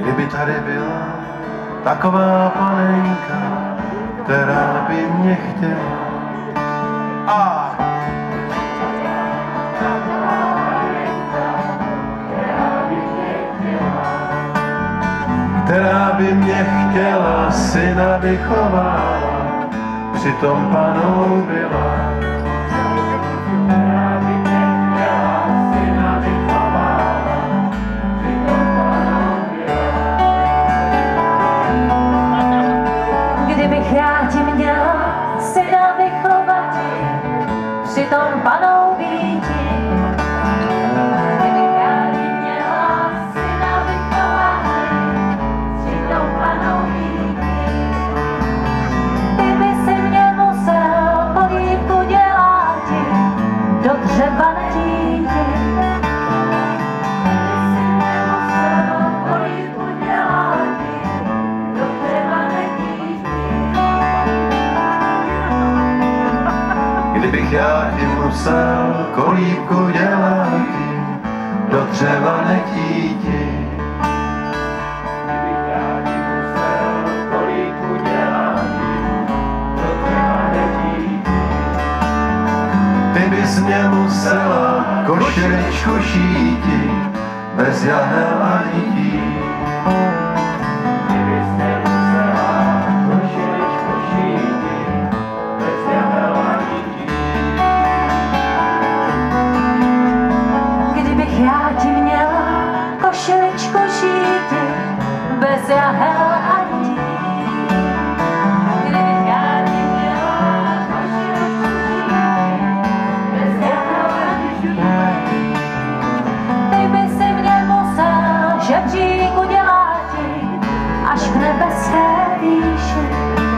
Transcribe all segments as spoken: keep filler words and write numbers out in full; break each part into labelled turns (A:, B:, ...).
A: Kdyby tady byla taková panenka, která by mě chtěla. A která by mě chtěla, syna vychovala, přitom panou byla.
B: Kdybych já ti měla syna vychovat, přitom panou býti. Kdybych já ti měla syna vychovat, přitom panou býti. Ty by si mě musel polívku dělat do dřeva nedíti.
A: Kdybych já ti musel kolíbku dělat do dřeva netíti. Kdybych já ti musel kolíbku dělat do dřeva netíti. Ty bys mě musela košiličku šíti bez jahel a nití.
B: Já ti měla košiličku šíti bez jahel a nití. Kdybych já ti měla košiličku šíti bez jahel a nití. Ty by si mě musel žebřík udělat až k nebeské výši.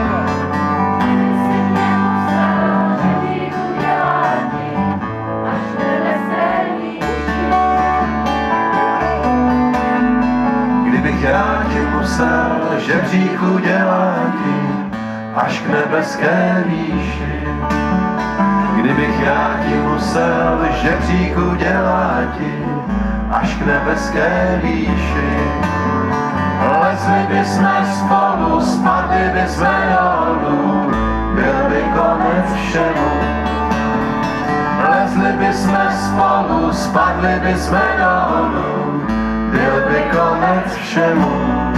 A: Já ti musel žebříku dělat až k nebeské výši. Kdybych já ti musel žebříku dělat až k nebeské výši. Lezli bysme spolu, spadli bysme dolů, byl by konec všemu. Lezli bysme spolu, spadli bysme dolů, byl by konec všemu.